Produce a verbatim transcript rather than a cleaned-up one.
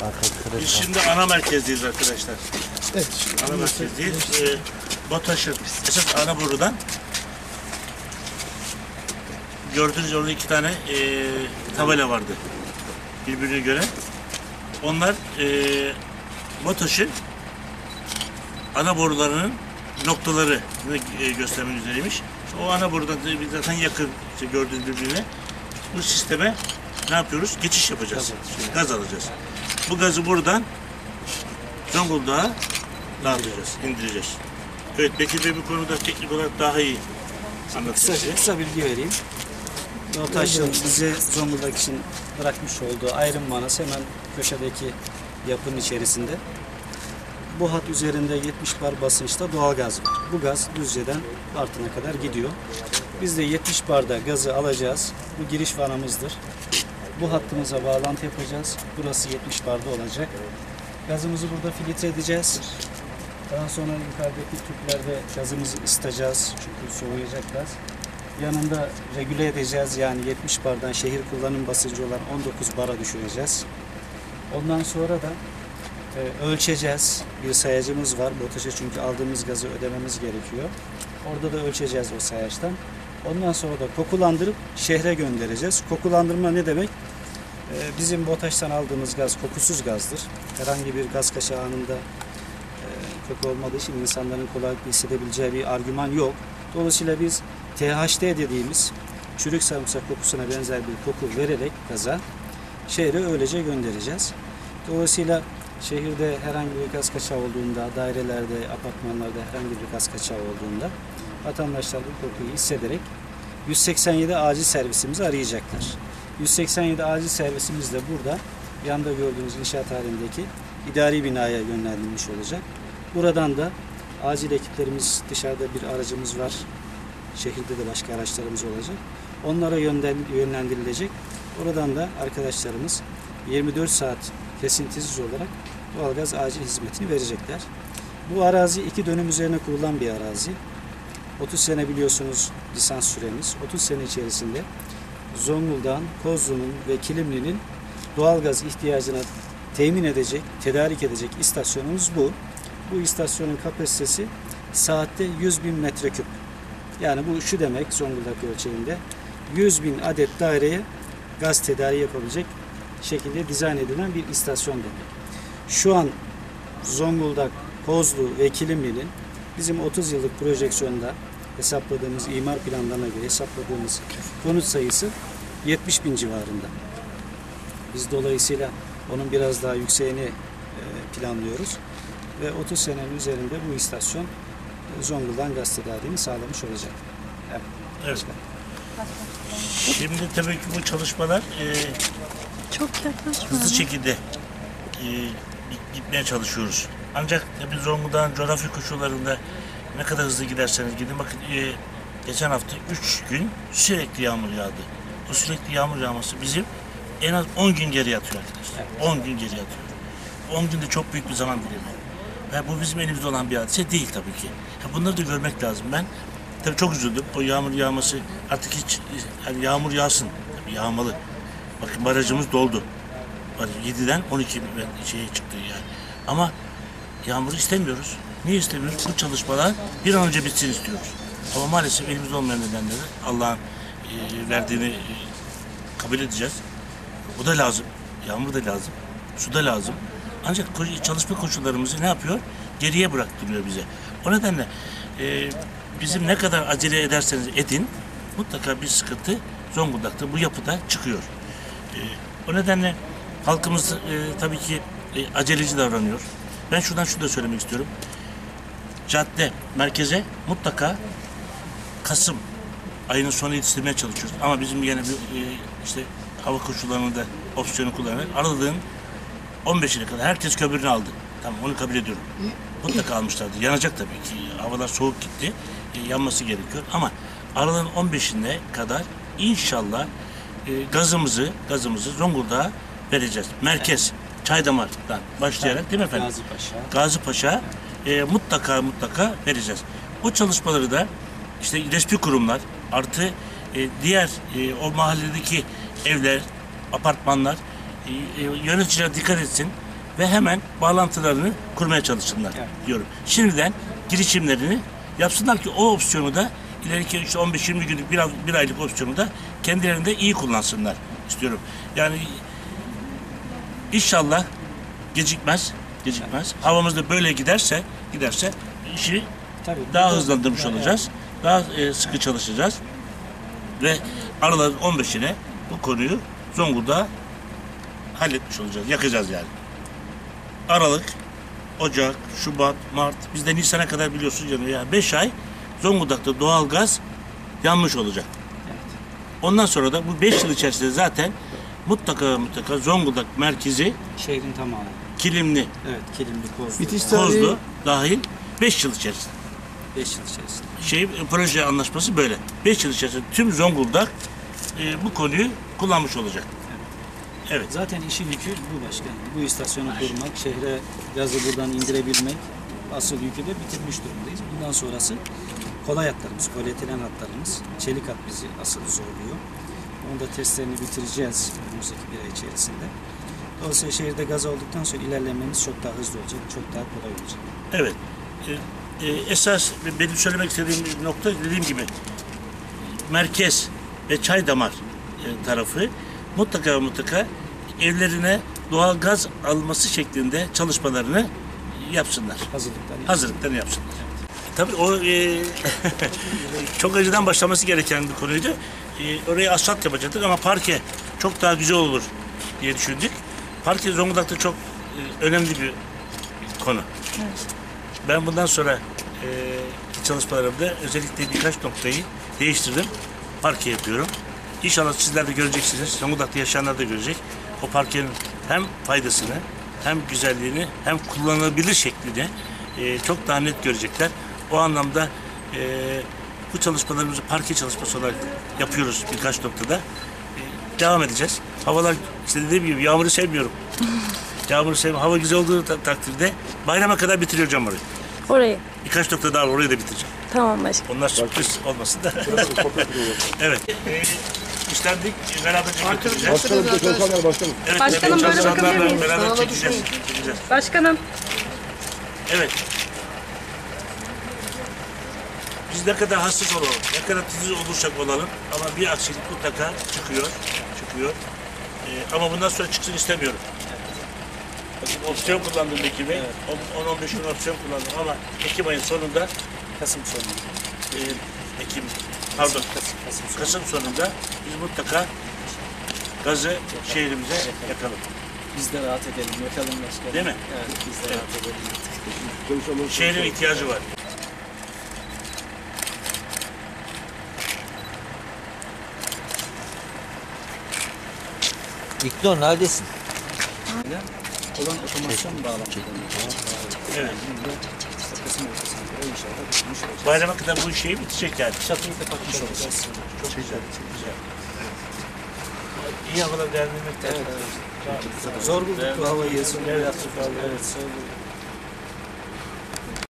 Biz şimdi ana merkezdeyiz arkadaşlar. Evet. Ana merkezdeyiz. Ee, BOTAŞ'ın esas ana borudan gördüğünüz orada iki tane e, tabela vardı. Birbirine göre. Onlar e, BOTAŞ'ın ana borularının noktaları e, göstermek üzereymiş. İşte o ana borudan zaten yakın işte gördüğünüz birbirine. Bu sisteme ne yapıyoruz? Geçiş yapacağız. Gaz alacağız. Bu gazı buradan Zonguldak'a dağıtacağız, indireceğiz. Evet, Bekir Bey bu konuda teknik olarak daha iyi anlatacak. Kısa, kısa bilgi vereyim. BOTAŞ'ın bize Zonguldak için bırakmış olduğu ayrım manası hemen köşedeki yapının içerisinde. Bu hat üzerinde yetmiş bar basınçta doğal gaz var. Bu gaz Düzce'den Bartın'a kadar gidiyor. Biz de yetmiş barda gazı alacağız. Bu giriş vanamızdır. Bu hattımıza bağlantı yapacağız. Burası yetmiş barda olacak. Gazımızı burada filtre edeceğiz. Daha sonra yukarıdaki tüplerde gazımızı ısıtacağız. Çünkü soğuyacak gaz. Yanında regüle edeceğiz. Yani yetmiş bardan şehir kullanım basıncı olan on dokuz bara düşüreceğiz. Ondan sonra da e, ölçeceğiz. Bir sayacımız var. BOTAŞ'a çünkü aldığımız gazı ödememiz gerekiyor. Orada da ölçeceğiz o sayaçtan. Ondan sonra da kokulandırıp şehre göndereceğiz. Kokulandırma ne demek? Ee, bizim BOTAŞ'tan aldığımız gaz kokusuz gazdır. Herhangi bir gaz kaçağı anında e, koku olmadığı için insanların kolaylıkla hissedebileceği bir argüman yok. Dolayısıyla biz T H D dediğimiz çürük sarımsak kokusuna benzer bir koku vererek gaza şehre öylece göndereceğiz. Dolayısıyla şehirde herhangi bir gaz kaçağı olduğunda, dairelerde, apartmanlarda herhangi bir gaz kaçağı olduğunda vatandaşlar bu kokuyu hissederek yüz seksen yedi acil servisimizi arayacaklar. yüz seksen yedi acil servisimiz de burada yanda gördüğünüz inşaat halindeki idari binaya yönlendirilmiş olacak. Buradan da acil ekiplerimiz, dışarıda bir aracımız var. Şehirde de başka araçlarımız olacak. Onlara yönlendirilecek. Oradan da arkadaşlarımız yirmi dört saat kesintisiz olarak doğalgaz acil hizmetini verecekler. Bu arazi iki dönüm üzerine kurulan bir arazi. otuz sene biliyorsunuz lisans süremiz. otuz sene içerisinde Zonguldak'ın, Kozlu'nun ve Kilimli'nin doğalgaz ihtiyacını temin edecek, tedarik edecek istasyonumuz bu. Bu istasyonun kapasitesi saatte yüz bin metreküp. Yani bu şu demek Zonguldak ölçeğinde yüz bin adet daireye gaz tedariği yapabilecek şekilde dizayn edilen bir istasyon demek. Şu an Zonguldak, Kozlu ve Kilimli'nin bizim otuz yıllık projeksiyonda hesapladığımız imar planlarına göre hesapladığımız konut sayısı yetmiş bin civarında. Biz dolayısıyla onun biraz daha yükseğini planlıyoruz ve otuz senenin üzerinde bu istasyon Zonguldak'ın gaz tedariğini sağlamış olacak. Evet. Evet. Şimdi tabii ki bu çalışmalar e, çok yaklaşma. hızlı şekilde e, gitmeye çalışıyoruz. Ancak tabii Zonguldak'ın coğrafi koşullarında ne kadar hızlı giderseniz gidin. Bakın e, geçen hafta üç gün sürekli yağmur yağdı. O sürekli yağmur yağması bizim en az on gün geri yatıyor arkadaşlar. on gün geri yatıyor. on günde çok büyük bir zaman dilimi. Ve bu bizim elimizde olan bir hadise değil tabii ki. Ya bunları da görmek lazım. Ben tabii çok üzüldüm. O yağmur yağması artık hiç yani yağmur yağsın. Tabii yağmalı. Bakın barajımız doldu. yediden on iki şeye çıktı yani. Ama yağmuru istemiyoruz. Niye istemiyoruz? Bu çalışmalar bir an önce bitsin istiyoruz. Ama maalesef elimizde olmayan nedenleri Allah'ın e, verdiğini e, kabul edeceğiz. Bu da lazım. Yağmur da lazım. Su da lazım. Ancak çalışma koşullarımızı ne yapıyor? Geriye bıraktırıyor bize. O nedenle e, bizim ne kadar acele ederseniz edin mutlaka bir sıkıntı Zonguldak'ta bu yapıda çıkıyor. E, o nedenle halkımız e, tabii ki e, aceleci davranıyor. Ben şuradan şunu da söylemek istiyorum. Cadde, merkeze mutlaka Kasım ayının sonu yetiştirmeye çalışıyoruz. Ama bizim yine bir e, işte hava koşullarını da opsiyonu kullanarak aralığın on beşine kadar herkes kömürünü aldı. Tamam, onu kabul ediyorum. Mutlaka almışlardı. Yanacak tabii ki. Havalar soğuk gitti. E, yanması gerekiyor. Ama aralığın on beşine kadar inşallah e, gazımızı gazımızı Zonguldak'a vereceğiz. Merkez, Çaydamar'dan başlayarak değil mi efendim? Gazi Paşa. Gazi Paşa e, mutlaka mutlaka vereceğiz. Bu çalışmaları da işte resmi kurumlar artı e, diğer e, o mahalledeki evler, apartmanlar, e, e, yöneticiler dikkat etsin. ve hemen bağlantılarını kurmaya çalışsınlar Evet. diyorum. Şimdiden girişimlerini yapsınlar ki o opsiyonu da ileriki işte on beş yirmi günlük bir, ay- bir aylık opsiyonu da kendilerinde iyi kullansınlar istiyorum. Yani inşallah gecikmez, gecikmez. Havamız da böyle giderse, giderse işi Tabii, daha burada- hızlandırmış Evet. olacağız. Daha e, sıkı çalışacağız. Ve Aralık'ın on beşine bu konuyu Zonguldak'a halletmiş olacağız. Yakacağız yani. Aralık, Ocak, Şubat, Mart, biz de Nisan'a kadar biliyorsunuz canım ya beş ay Zonguldak'ta doğalgaz yanmış olacak. Evet. Ondan sonra da bu beş yıl içerisinde zaten mutlaka ve mutlaka Zonguldak merkezi Şehrin tamamı. Kilimli, Evet, Kilimli, Kozlu. Bitiş tarihi Kozlu dahil beş yıl içerisinde. beş yıl içerisinde. Şey, e, proje anlaşması böyle. beş yıl içerisinde tüm Zonguldak e, bu konuyu kullanmış olacak. Evet. Zaten işin yükü bu başkanım. Bu istasyonu kurmak, şehre gazı buradan indirebilmek, asıl yükü de bitirmiş durumdayız. Bundan sonrası kolay hatlarımız, polietilen hatlarımız, çelik hat bizi asıl zorluyor. Onu da testlerini bitireceğiz önümüzdeki bir ay içerisinde. Dolayısıyla şehirde gaz olduktan sonra ilerlememiz çok daha hızlı olacak, çok daha kolay olacak. Evet. E, e, esas benim söylemek istediğim nokta dediğim gibi merkez ve Çaydamar e, tarafı mutlaka ve mutlaka evlerine doğal gaz alması şeklinde çalışmalarını yapsınlar. Hazırlıklar Hazırlıklarını yapsınlar. Tabii o e, çok önceden başlaması gereken bir konuydu. E, oraya asfalt yapacaktık ama parke çok daha güzel olur diye düşündük. Parke Zonguldak'ta çok e, önemli bir konu. Ben bundan sonra e, çalışmalarımda özellikle birkaç noktayı değiştirdim. Parke yapıyorum. İnşallah sizler de göreceksiniz. Zonguldak'ta yaşayanlar da görecek. O parkenin hem faydasını, hem güzelliğini, hem kullanılabilir şeklini e, çok daha net görecekler. O anlamda e, bu çalışmalarımızı parke çalışması olarak yapıyoruz birkaç noktada. E, devam edeceğiz. Havalar işte dediğim gibi yağmuru sevmiyorum. Yağmuru sevmiyorum. Hava güzel olduğu ta- takdirde bayrama kadar bitireceğim orayı. Orayı. Birkaç nokta daha var, orayı da bitireceğim. Tamam başkanım. Onlar sürpriz olmasın da. Evet. E, işlendik. Beraberce götüreceğiz. Başkanım, bir de çalışanlar başkanım. Evet, Başkanım, evet, böyle çalışanlarla bakabilir miyiz? Beraber çekeceğiz. çekeceğiz. Başkanım. Evet. Biz ne kadar hassas olalım, ne kadar titiz olursak olalım ama bir aksilik mutlaka çıkıyor, çıkıyor. Ee, ama bundan sonra çıksın istemiyorum. Bakın opsiyon kullandım Ekim Bey, on on beş gün opsiyon kullandım ama Ekim ayın sonunda, Kasım sonunda. e, Ekim, pardon, Kasım, Kasım sonunda. Kasım sonunda biz mutlaka gazı şehrimize yakalım. Biz de rahat edelim, yakalım başkanım. Değil mi? Evet, biz de Evet. rahat edelim. Çalışanlar. Şehrin ihtiyacı var. İknur neredesin? Olan otomasyon bağlantıları. Evet. İşte Kasım ortasına göre inşallah bitmiş olacak. Bayrama kadar bu şey bitecek yani. Çatıyı kapatmış olacağız. Çok güzel, çok güzel. İyi havalar değerlendirmek. Evet, evet. Zor bulduk bu havayı. Evet, zor bulduk.